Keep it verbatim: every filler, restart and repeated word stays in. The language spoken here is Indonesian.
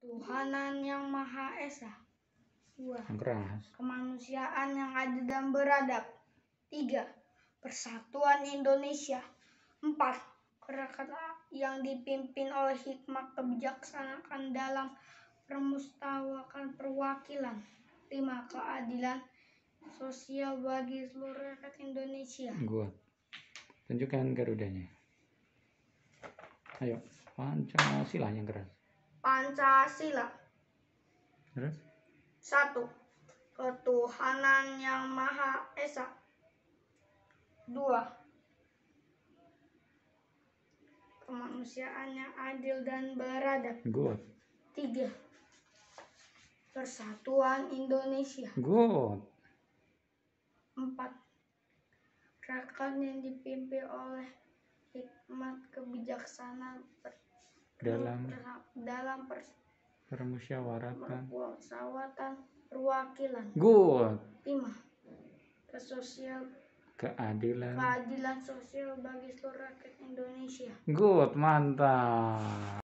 Ketuhanan yang Maha Esa. Dua. Keras. Kemanusiaan yang adil dan beradab. Tiga. Persatuan Indonesia. Empat. Gerakan yang dipimpin oleh hikmat kebijaksanaan dalam permusyawaratan perwakilan. Lima. Keadilan sosial bagi seluruh rakyat Indonesia. Good. Tunjukkan Garudanya. Ayo, Pancasila yang keras. Pancasila. Terus? Satu. Ketuhanan yang Maha Esa. Dua. Kemanusiaan yang adil dan beradab. Good. Tiga. Persatuan Indonesia. Good. Empat. Gerakan yang dipimpin oleh hikmat kebijaksanaan per- Dalam dalam pers- permusyawaratan. permusyawaratan perwakilan. Good. Lima. Kesosial Keadilan. keadilan sosial bagi seluruh rakyat Indonesia. Good, mantap.